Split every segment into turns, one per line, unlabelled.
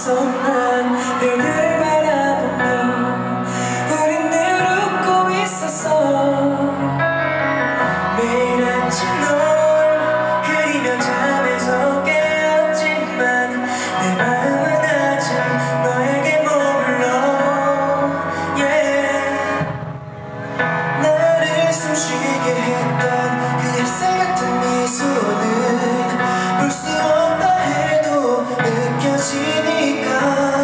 없어 난 늘 그를 바라보며 우린 늘 웃고 있었어 매일 아침 널 그리며 잠에서 깨었지만 내 마음은 아직 너에게 머물러 yeah. 나를 숨쉬게 했던 그 햇살 같은 미소는 볼 수 없다 해도 느껴지니까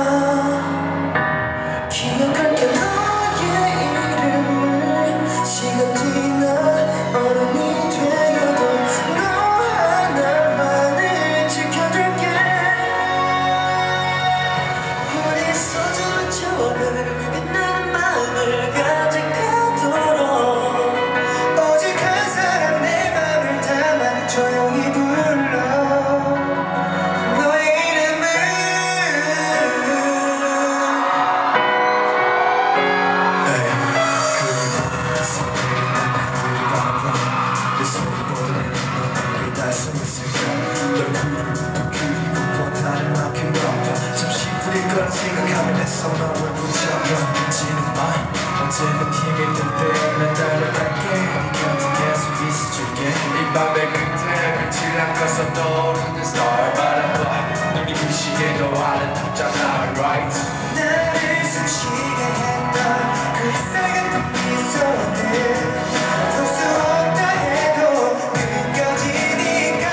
기억할게 너의 이름을 시간 지나 어른이 되어도 너 하나만을 지켜줄게 우리 소중한 추억을 빛나는 마음을 간직하도록 오직 한 사람 내 맘을 담아 조용히 불러 너의 이름을 그 소리를 난 바라봐 내 소리보다는 너에게 달성했을까 널 그리고 그리고 원하는 만큼 덮어 잠시 부릴 거라 생각하면 내 손을 붙잡아 지는 말 언제든 힘이 들 때 난 달려갈게 네 곁에 계속 있어줄게 이 밤의 끝에 빛이 나가서 떠오르는 star 바라봐 눈이 부시게도 아름답잖아 right 나를 숨쉬게 했던 그 햇살 같은 미소는 볼 수 없다 해도 느껴지니까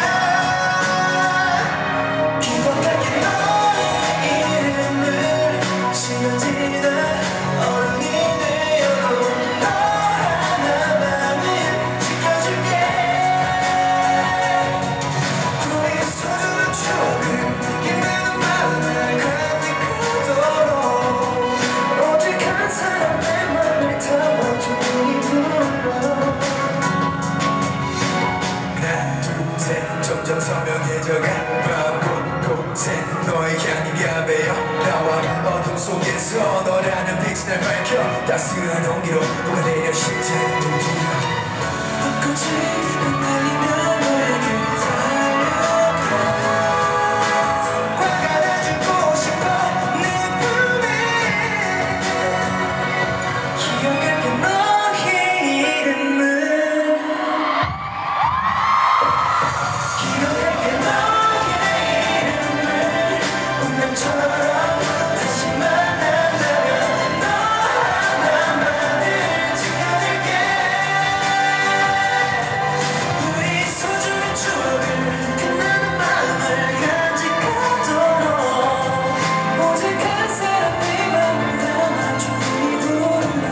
기억할게 너의 이름을 시간 지나 어른이 되어도 너 하나만을 지켜줄게 우리의 소중한 추억을 빛나는 마음을 간직하도록 오직 한 사람 내 맘을 담아 조용히 불러 하나 둘셋 점점 선명해져가 밤 곳곳에 너의 향기가 배어 나와 어둠 속에서 너라는 빛을 날 밝혀 따스한 온기로 녹아내려 심장을 울려 벚꽃이 흩날리며 너에게 달려가 꽉 안아주고 싶어 내 품에 기억할게 너의 이름을 기억할게 너의 이름을 운명처럼 다시 만난다면 너 하나만을 지켜줄게 우리 소중한 추억을 빛나는 마음을 간직하도록 오직 한 사람 네 맘을 담아 조용히 불러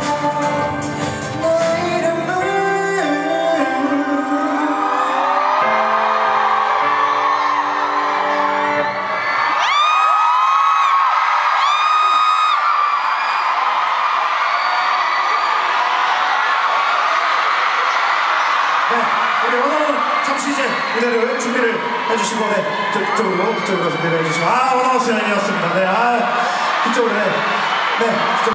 너의 이름을
네, 우리 원어원 잠시 이제 무대를 준비를 해주시고, 네, 그쪽으로 준비를 해주시고, 원어원 수양이었습니다. 네, 그쪽으로, 네, 그쪽.